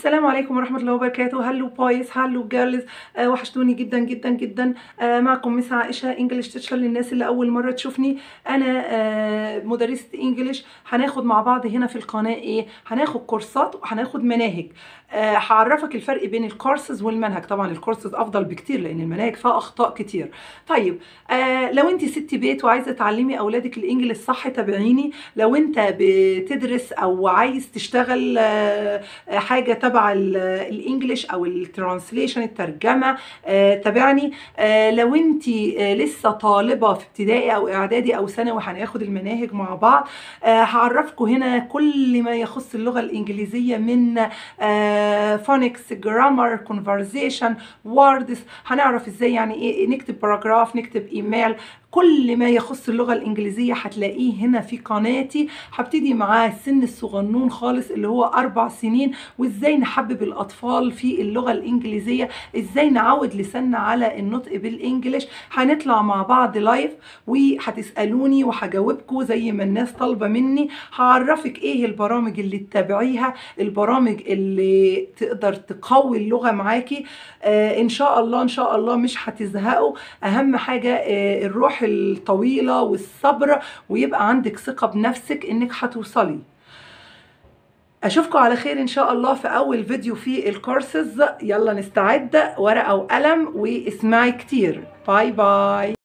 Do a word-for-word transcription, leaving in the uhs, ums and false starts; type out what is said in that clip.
السلام عليكم ورحمة الله وبركاته. هلو بايس، هلو جيرلز، آه وحشتوني جدا جدا جدا. آه معكم مس عائشة انجلش تيتشر. للناس اللي أول مرة تشوفني، أنا آه مدرسة انجلش. هناخد مع بعض هنا في القناة إيه؟ هناخد كورسات وهناخد مناهج. آه هعرفك الفرق بين الكورسز والمنهج. طبعا الكورسز أفضل بكتير لأن المناهج فيها أخطاء كتير. طيب، آه لو أنت ست بيت وعايزة تعلمي أولادك الإنجليش صح تابعيني. لو أنت بتدرس أو عايز تشتغل آه حاجه تبع الانجليش او الترانسليشن الترجمه، آه تابعني. آه لو انت آه لسه طالبه في ابتدائي او اعدادي او ثانوي هناخد المناهج مع بعض. آه هعرفكم هنا كل ما يخص اللغه الانجليزيه من آه فونكس، جرامر، كونفرزيشن، ووردز. هنعرف ازاي يعني ايه نكتب باراجراف، نكتب ايميل. كل ما يخص اللغة الإنجليزية هتلاقيه هنا في قناتي. هبتدي معاه السن الصغنون خالص اللي هو أربع سنين، وإزاي نحبب الأطفال في اللغة الإنجليزية، إزاي نعود لساننا على النطق بالإنجليش. هنطلع مع بعض لايف وهتسألوني وهجاوبكم زي ما الناس طالبة مني. هعرفك إيه البرامج اللي تتابعيها، البرامج اللي تقدر تقوي اللغة معاكي. آه إن شاء الله إن شاء الله مش هتزهقوا. أهم حاجة آه الروح الطويلة والصبر، ويبقى عندك ثقة بنفسك انك هتوصلي. اشوفكم على خير ان شاء الله في اول فيديو في الكورسز. يلا نستعد، ورقة وقلم واسمعي كتير. باي باي.